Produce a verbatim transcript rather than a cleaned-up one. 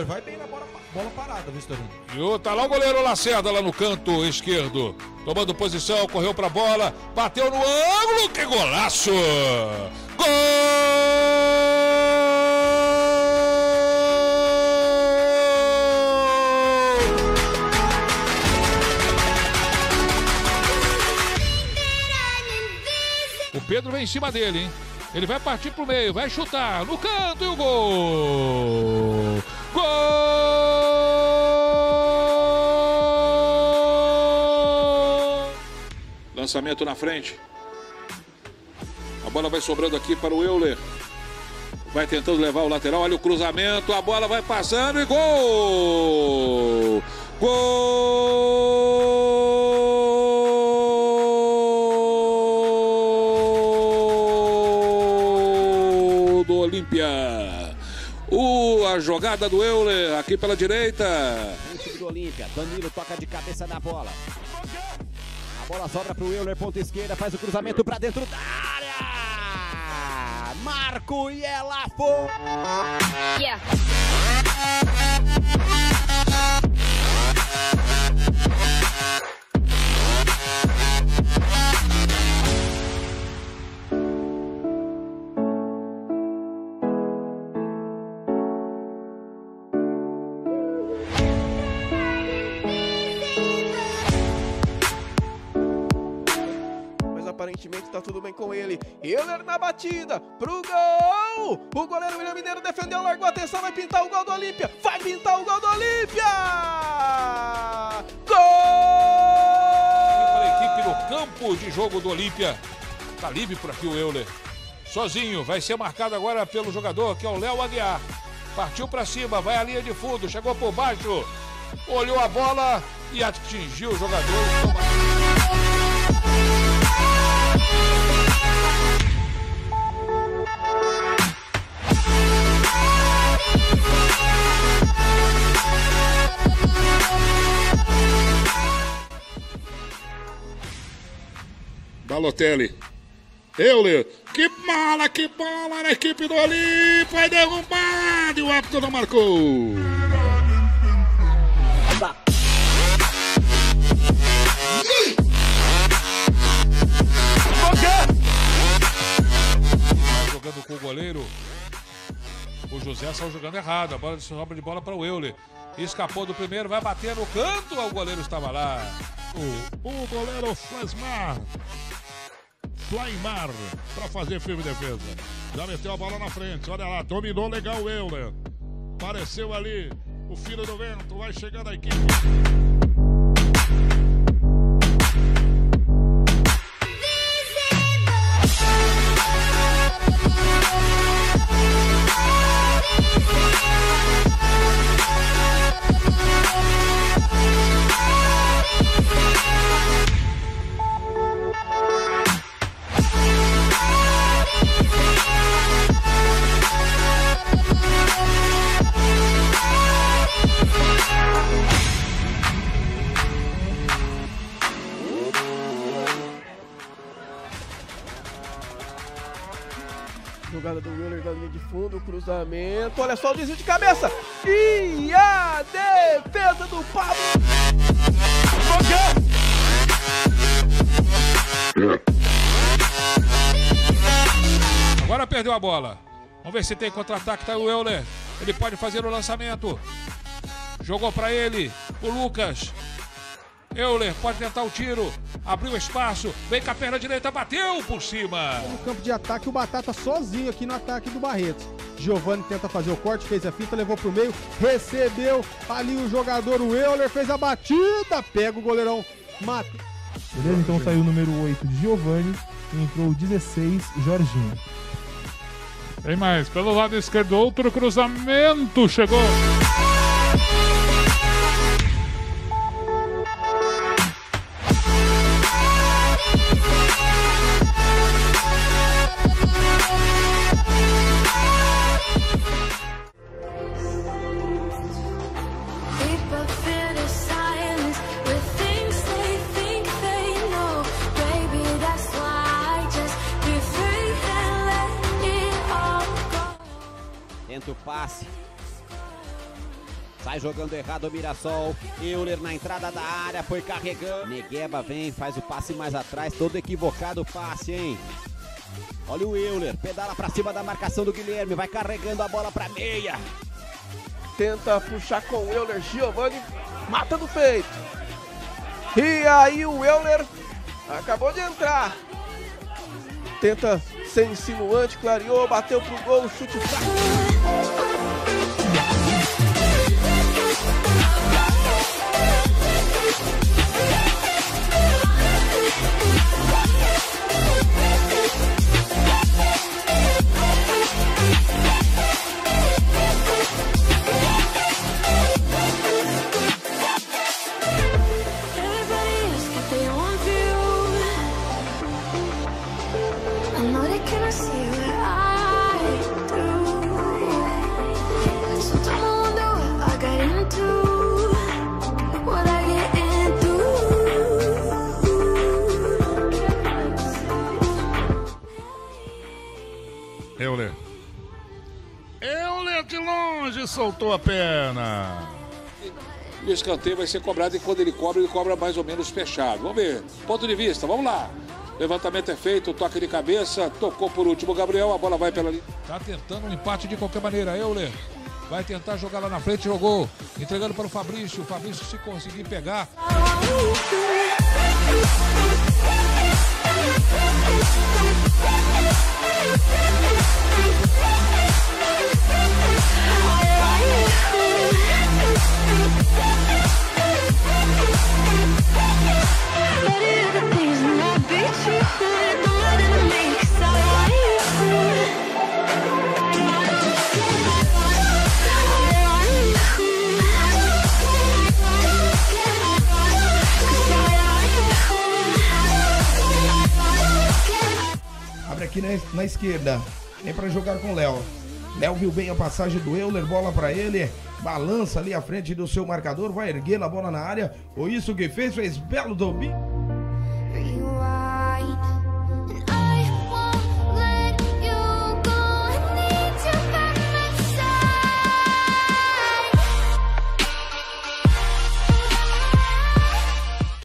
Euler vai bem na bola, bola parada, Vistorino. E o, tá lá o goleiro Lacerda, lá no canto esquerdo. Tomando posição, correu pra bola, bateu no ângulo, que golaço! Gol! O Pedro vem em cima dele, hein? Ele vai partir pro meio, vai chutar no canto e o gol! Gol! Lançamento na frente. A bola vai sobrando aqui para o Euler. Vai tentando levar o lateral, olha o cruzamento, a bola vai passando e gol! Gol! Do Olímpia. Uh, a jogada do Euler aqui pela direita. O time do Olímpia, Danilo toca de cabeça na bola. A bola sobra para o Euler, ponta esquerda, faz o cruzamento para dentro da área. Marco e ela foi. Yeah. Aparentemente tá tudo bem com ele. Euler na batida pro gol. O goleiro William Mineiro defendeu, largou a atenção, vai pintar o gol do Olímpia. Vai pintar o gol do Olímpia. Gol! Para a equipe no campo de jogo do Olímpia. Tá livre por aqui o Euler. Sozinho, vai ser marcado agora pelo jogador que é o Léo Aguiar. Partiu para cima, vai à linha de fundo, chegou por baixo, olhou a bola e atingiu o jogador. Balotelli. Euler. Que bola, que bola na equipe do Olímpia. Foi derrubado e o árbitro não marcou. Tá. Jogando com o goleiro. O José saiu jogando errado. A bola de sobra de bola para o Euler. Escapou do primeiro, vai bater no canto. O goleiro estava lá. O, o goleiro Flasmar. Flaimar para fazer firme defesa. Já meteu a bola na frente. Olha lá, dominou legal o Euler. Apareceu ali o filho do vento. Vai chegando a equipe. Jogada do Euler da linha de fundo, cruzamento, olha só o desvio de cabeça e a defesa do Pablo. Agora perdeu a bola. Vamos ver se tem contra-ataque, tá o Euler. Ele pode fazer o lançamento. Jogou para ele o Lucas. Euler pode tentar o tiro, abriu espaço, vem com a perna direita, bateu por cima. No campo de ataque, o Batata sozinho aqui no ataque do Barretos. Giovani tenta fazer o corte, fez a finta, levou pro meio, recebeu ali o jogador, o Euler, fez a batida, pega o goleirão, mata. Beleza? Então saiu o número oito de Giovani e entrou o dezesseis, Jorginho. Tem mais, pelo lado esquerdo, outro cruzamento, chegou. Tenta o passe. Sai jogando errado o Mirassol. Euler na entrada da área, foi carregando. Negueba vem, faz o passe mais atrás, todo equivocado o passe, hein? Olha o Euler, pedala pra cima da marcação do Guilherme, vai carregando a bola pra meia. Tenta puxar com o Euler, Giovani mata no peito. E aí o Euler acabou de entrar. Tenta ser insinuante, clareou, bateu pro gol, chute fraco. Euler. Euler de longe soltou a perna. E o escanteio vai ser cobrado e quando ele cobra, ele cobra mais ou menos fechado. Vamos ver. Ponto de vista, vamos lá. Levantamento é feito, toque de cabeça, tocou por último o Gabriel, a bola vai pela linha. Tá tentando um empate de qualquer maneira, Euler. Vai tentar jogar lá na frente, jogou. Entregando para o Fabrício, o Fabrício se conseguir pegar. Abre aqui na, na esquerda, vem para jogar com o Léo. Léo viu bem a passagem do Euler, bola para ele, balança ali à frente do seu marcador, vai erguer a bola na área, foi isso que fez, fez belo domínio.